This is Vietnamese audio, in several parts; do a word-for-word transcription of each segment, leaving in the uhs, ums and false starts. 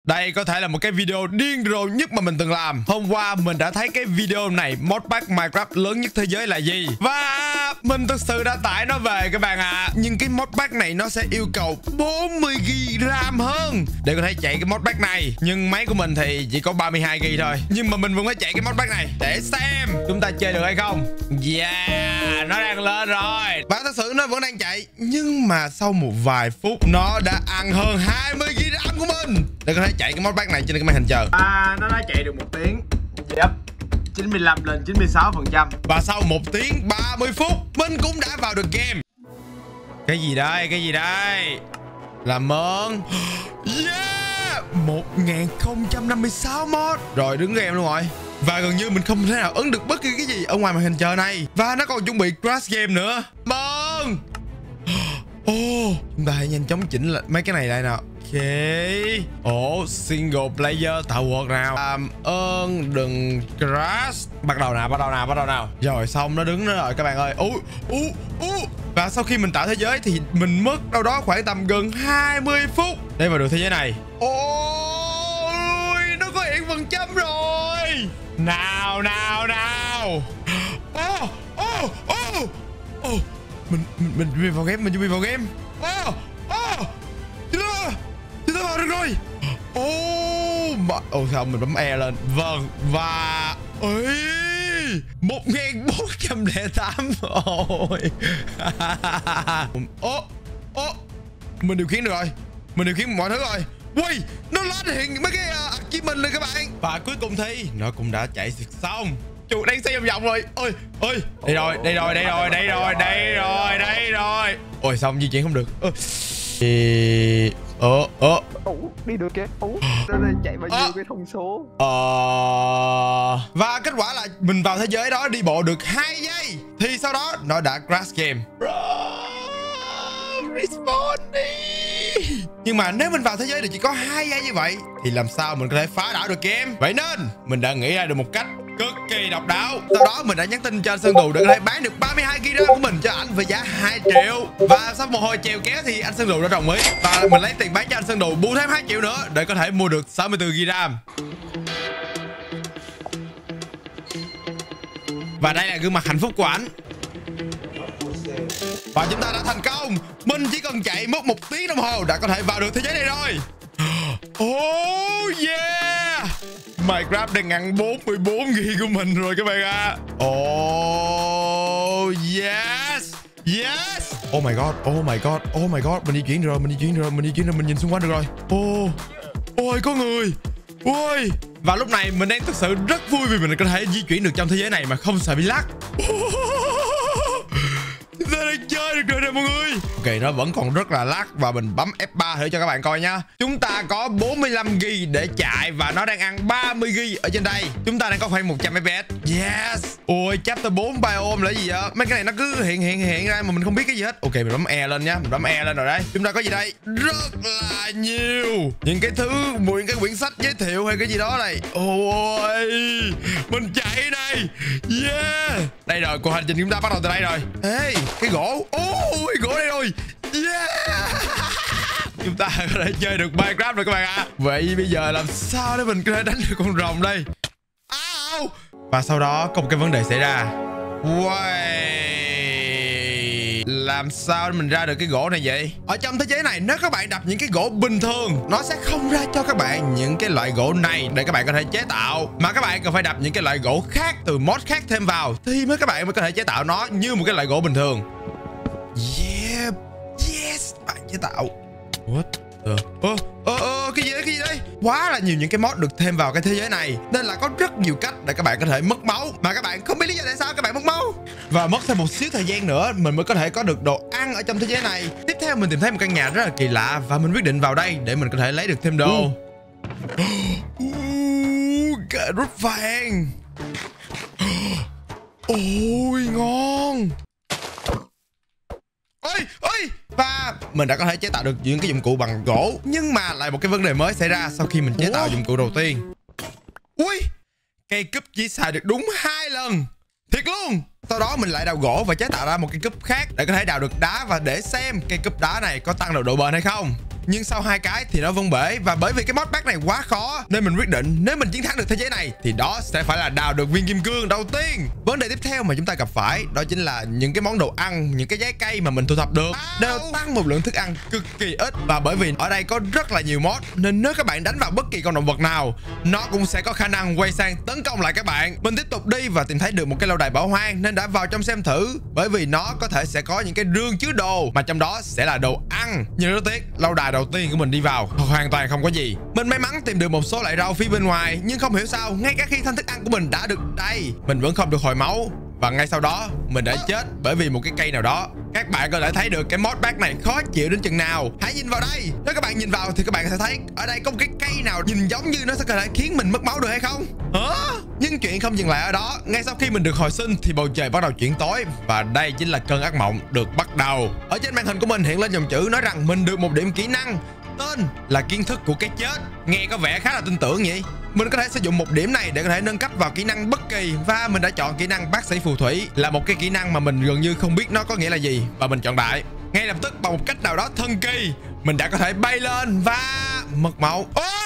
Đây có thể là một cái video điên rồ nhất mà mình từng làm. Hôm qua mình đã thấy cái video này, modpack Minecraft lớn nhất thế giới là gì, và mình thực sự đã tải nó về các bạn ạ. À. Nhưng cái modpack này nó sẽ yêu cầu bốn mươi gi-ga-bai RAM hơn để có thể chạy cái modpack này. Nhưng máy của mình thì chỉ có ba mươi hai gi-ga-bai thôi. Nhưng mà mình vẫn phải chạy cái modpack này để xem chúng ta chơi được hay không. Yeah, nó đang lên rồi. Và thật sự nó vẫn đang chạy. Nhưng mà sau một vài phút nó đã ăn hơn hai mươi gi-ga-bai RAM của mình để có thể chạy cái modpack này trên cái màn hình chờ. À, nó đã chạy được một tiếng. Yep, chín mươi lăm lên chín mươi sáu phần trăm. Và sau một tiếng ba mươi phút mình cũng đã vào được game. Cái gì đây, cái gì đây? Làm ơn. Yeah, một nghìn không trăm năm mươi sáu mod. Rồi đứng game luôn rồi. Và gần như mình không thể nào ấn được bất kỳ cái gì ở ngoài màn hình chờ này. Và nó còn chuẩn bị crash game nữa. Mừng. Oh, chúng ta hãy nhanh chóng chỉnh lại mấy cái này lại nào. Ok. Ồ, oh, single player tạo quật nào. Làm ơn đừng crash. Bắt đầu nào, bắt đầu nào, bắt đầu nào. Rồi xong nó đứng đó rồi các bạn ơi. Ú, ú, ú. Và sau khi mình tạo thế giới thì mình mất đâu đó khoảng tầm gần hai mươi phút để vào được thế giới này. Ôi, nó có hiện phần trăm rồi. Nào, nào, nào. Ô, ô, ô. Ô, mình, mình, mình chuẩn bị vào game, mình chuẩn bị vào game. Ô, ô. Chưa, chưa vào được rồi. Ô, mà, ồ sao mình bấm E lên. Vâng, và ơi, một nghìn bốn trăm lẻ tám. Ôi. Ô, ô, mình điều khiển được rồi. Mình điều khiển mọi thứ rồi. Ui, nó lên hiện mấy cái uh, achievement lên các bạn. Và cuối cùng thì nó cũng đã chạy xong. Chuột đang xoay vòng vòng rồi. Ôi, ôi, đây rồi, đây rồi, đây rồi, đây rồi, đây rồi, đây rồi. Ôi xong di chuyển không được. Ơ. Thì... Ờ, ờ. Ủa, đi được kìa. Ủa, chạy bao nhiêu cái thông số. Ờ... Và kết quả là mình vào thế giới đó đi bộ được hai giây. Thì sau đó nó đã crash game. Respawn đi. Nhưng mà nếu mình vào thế giới được chỉ có hai giây như vậy thì làm sao mình có thể phá đảo được game. Vậy nên mình đã nghĩ ra được một cách cực kỳ độc đáo. Sau đó mình đã nhắn tin cho anh Sơn Đù để có thể bán được ba mươi hai gi-ga-bai RAM của mình cho anh với giá hai triệu. Và sau một hồi chèo kéo thì anh Sơn Đù đã đồng ý. Và mình lấy tiền bán cho anh Sơn Đù bù thêm hai triệu nữa để có thể mua được sáu mươi tư gi-ga-bai RAM. Và đây là gương mặt hạnh phúc của anh. Và chúng ta đã thành công. Mình chỉ cần chạy mất một tiếng đồng hồ đã có thể vào được thế giới này rồi. Oh yeah, Minecraft đang ăn bốn mươi bốn gi-ga-bai của mình rồi các bạn ạ. À. Oh yes, yes. Oh my god, oh my god, oh my god. Mình di chuyển rồi, mình di chuyển rồi, mình di chuyển rồi, mình nhìn xung quanh được rồi. Oh, ôi có người. Ôi. Và lúc này mình đang thực sự rất vui vì mình có thể di chuyển được trong thế giới này mà không sợ bị lắc. Chúng ta đang chơi được rồi nè mọi người. Ok, nó vẫn còn rất là lắc và mình bấm F ba thử cho các bạn coi nha. Chúng ta có bốn mươi lăm gi-ga-bai để chạy và nó đang ăn ba mươi gi-ga-bai ở trên đây. Chúng ta đang có khoảng một trăm ép pê ét. Yes. Ôi, chapter bốn biome là gì vậy? Mấy cái này nó cứ hiện hiện hiện ra mà mình không biết cái gì hết. Ok, mình bấm E lên nha. Mình bấm E lên rồi đấy. Chúng ta có gì đây? Rất là nhiều những cái thứ, những cái quyển sách giới thiệu hay cái gì đó này. Ôi, mình chạy đây. Yeah. Đây rồi, cuộc hành trình chúng ta bắt đầu từ đây rồi. Ê, cái gỗ. Ôi, gỗ đây rồi. Yeah. Chúng ta có thể chơi được Minecraft rồi các bạn ạ. À. Vậy bây giờ làm sao để mình có thể đánh được con rồng đây? Ow. Và sau đó có một cái vấn đề xảy ra. Wait, làm sao để mình ra được cái gỗ này vậy? Ở trong thế giới này nếu các bạn đập những cái gỗ bình thường, nó sẽ không ra cho các bạn những cái loại gỗ này để các bạn có thể chế tạo, mà các bạn cần phải đập những cái loại gỗ khác từ mod khác thêm vào thì mới các bạn mới có thể chế tạo nó như một cái loại gỗ bình thường. Yeah, yes, bạn chế tạo. What? Ờ, ờ, ờ, ờ, cái gì đấy, cái gì đấy? Quá là nhiều những cái mod được thêm vào cái thế giới này nên là có rất nhiều cách để các bạn có thể mất máu mà các bạn không biết lý do tại sao các bạn mất máu. Và mất thêm một xíu thời gian nữa mình mới có thể có được đồ ăn ở trong thế giới này. Tiếp theo mình tìm thấy một căn nhà rất là kỳ lạ và mình quyết định vào đây để mình có thể lấy được thêm đồ. Uh, cà rốt vàng. Ôi ngon. Ôi, ôi. Và mình đã có thể chế tạo được những cái dụng cụ bằng gỗ. Nhưng mà lại một cái vấn đề mới xảy ra sau khi mình chế tạo dụng cụ đầu tiên. Ui, cây cúp chỉ xài được đúng hai lần. Thiệt luôn. Sau đó mình lại đào gỗ và chế tạo ra một cây cúp khác để có thể đào được đá và để xem cây cúp đá này có tăng được độ bền hay không. Nhưng sau hai cái thì nó văng bể. Và bởi vì cái mod pack này quá khó nên mình quyết định nếu mình chiến thắng được thế giới này thì đó sẽ phải là đào được viên kim cương đầu tiên. Vấn đề tiếp theo mà chúng ta gặp phải đó chính là những cái món đồ ăn, những cái trái cây mà mình thu thập được đều tăng một lượng thức ăn cực kỳ ít. Và bởi vì ở đây có rất là nhiều mod nên nếu các bạn đánh vào bất kỳ con động vật nào, nó cũng sẽ có khả năng quay sang tấn công lại các bạn. Mình tiếp tục đi và tìm thấy được một cái lâu đài bỏ hoang nên đã vào trong xem thử, bởi vì nó có thể sẽ có những cái rương chứa đồ mà trong đó sẽ là đồ ăn. Nhưng rất tiếc, lâu đài đầu tiên của mình đi vào hoàn toàn không có gì. Mình may mắn tìm được một số loại rau phía bên ngoài, nhưng không hiểu sao ngay cả khi thanh thức ăn của mình đã được đầy, mình vẫn không được hồi máu. Và ngay sau đó mình đã chết bởi vì một cái cây nào đó. Các bạn có thể thấy được cái mod pack này khó chịu đến chừng nào. Hãy nhìn vào đây. Nếu các bạn nhìn vào thì các bạn sẽ thấy ở đây có một cái cây nào nhìn giống như nó sẽ có thể khiến mình mất máu được hay không? Hả? Nhưng chuyện không dừng lại ở đó. Ngay sau khi mình được hồi sinh thì bầu trời bắt đầu chuyển tối. Và đây chính là cơn ác mộng được bắt đầu. Ở trên màn hình của mình hiện lên dòng chữ nói rằng mình được một điểm kỹ năng tên là kiến thức của cái chết. Nghe có vẻ khá là tin tưởng nhỉ. Mình có thể sử dụng một điểm này để có thể nâng cấp vào kỹ năng bất kỳ. Và mình đã chọn kỹ năng bác sĩ phù thủy, là một cái kỹ năng mà mình gần như không biết nó có nghĩa là gì. Và mình chọn đại. Ngay lập tức bằng một cách nào đó thần kỳ, mình đã có thể bay lên và mất máu.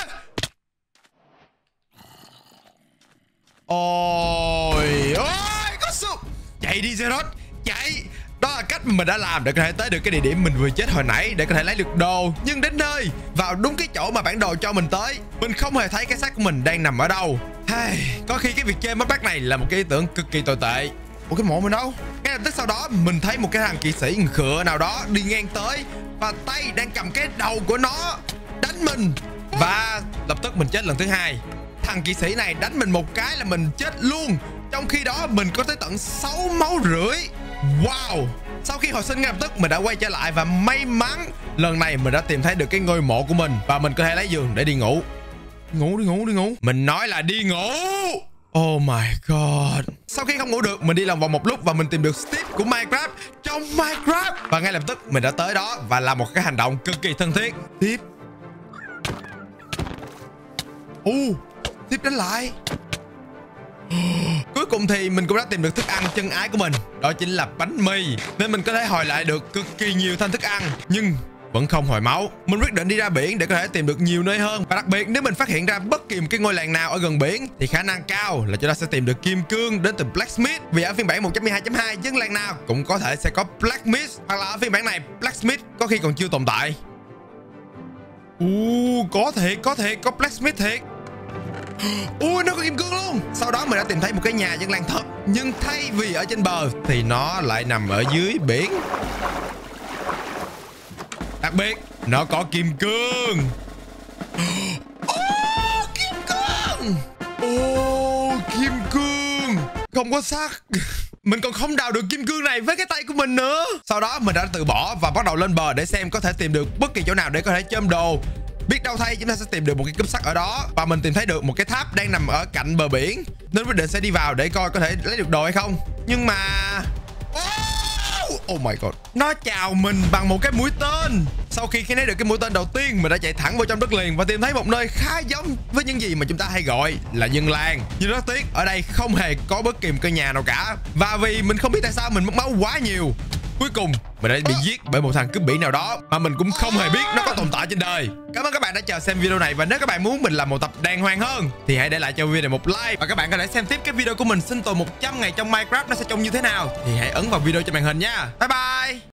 Ôi ôi, có sụp. Chạy đi Zerot, chạy. Đó là cách mà mình đã làm để có thể tới được cái địa điểm mình vừa chết hồi nãy, để có thể lấy được đồ. Nhưng đến nơi, vào đúng cái chỗ mà bản đồ cho mình tới, mình không hề thấy cái xác của mình đang nằm ở đâu. Hey, có khi cái việc chơi mod pack này là một cái ý tưởng cực kỳ tồi tệ. Ủa cái mộ mình đâu? Ngay lập tức sau đó mình thấy một cái thằng kỵ sĩ khựa nào đó đi ngang tới, và tay đang cầm cái đầu của nó đánh mình. Và lập tức mình chết lần thứ hai. Thằng kỵ sĩ này đánh mình một cái là mình chết luôn. Trong khi đó mình có tới tận sáu máu rưỡi. Wow. Sau khi hồi sinh ngay lập tức mình đã quay trở lại, và may mắn lần này mình đã tìm thấy được cái ngôi mộ của mình, và mình có thể lấy giường để đi ngủ. Ngủ đi ngủ đi ngủ. Mình nói là đi ngủ. Oh my god. Sau khi không ngủ được, mình đi lòng vòng một lúc và mình tìm được Steve của Minecraft trong Minecraft. Và ngay lập tức mình đã tới đó và làm một cái hành động cực kỳ thân thiết. Tiếp. Ồ, uh, tiếp đánh lại. Cuối cùng thì mình cũng đã tìm được thức ăn chân ái của mình, đó chính là bánh mì, nên mình có thể hồi lại được cực kỳ nhiều thanh thức ăn, nhưng vẫn không hồi máu. Mình quyết định đi ra biển để có thể tìm được nhiều nơi hơn. Và đặc biệt nếu mình phát hiện ra bất kỳ một cái ngôi làng nào ở gần biển thì khả năng cao là chúng ta sẽ tìm được kim cương đến từ Blacksmith. Vì ở phiên bản một chấm mười hai chấm hai dân làng nào cũng có thể sẽ có Blacksmith, hoặc là ở phiên bản này Blacksmith có khi còn chưa tồn tại. Ồ, có thiệt, có thiệt, có Blacksmith thiệt. Ui, nó có kim cương luôn. Sau đó mình đã tìm thấy một cái nhà dân làng thật, nhưng thay vì ở trên bờ thì nó lại nằm ở dưới biển. Đặc biệt nó có kim cương. Ô, kim cương. Ô, kim cương. Không có xác. Mình còn không đào được kim cương này với cái tay của mình nữa. Sau đó mình đã từ bỏ và bắt đầu lên bờ để xem có thể tìm được bất kỳ chỗ nào để có thể chôm đồ. Biết đâu thay chúng ta sẽ tìm được một cái cúp sắt ở đó. Và mình tìm thấy được một cái tháp đang nằm ở cạnh bờ biển, nên quyết định sẽ đi vào để coi có thể lấy được đồ hay không. Nhưng mà oh, oh my god, nó chào mình bằng một cái mũi tên. Sau khi lấy được cái mũi tên đầu tiên, mình đã chạy thẳng vào trong đất liền và tìm thấy một nơi khá giống với những gì mà chúng ta hay gọi là dân làng. Nhưng rất tiếc ở đây không hề có bất kỳ một căn nhà nào cả. Và vì mình không biết tại sao mình mất máu quá nhiều, cuối cùng mình đã bị giết bởi một thằng cướp biển nào đó mà mình cũng không hề biết nó có tồn tại trên đời. Cảm ơn các bạn đã chờ xem video này, và nếu các bạn muốn mình làm một tập đàng hoàng hơn thì hãy để lại cho video này một like, và các bạn có thể xem tiếp cái video của mình sinh tồn một trăm ngày trong Minecraft nó sẽ trông như thế nào, thì hãy ấn vào video trên màn hình nha. Bye bye.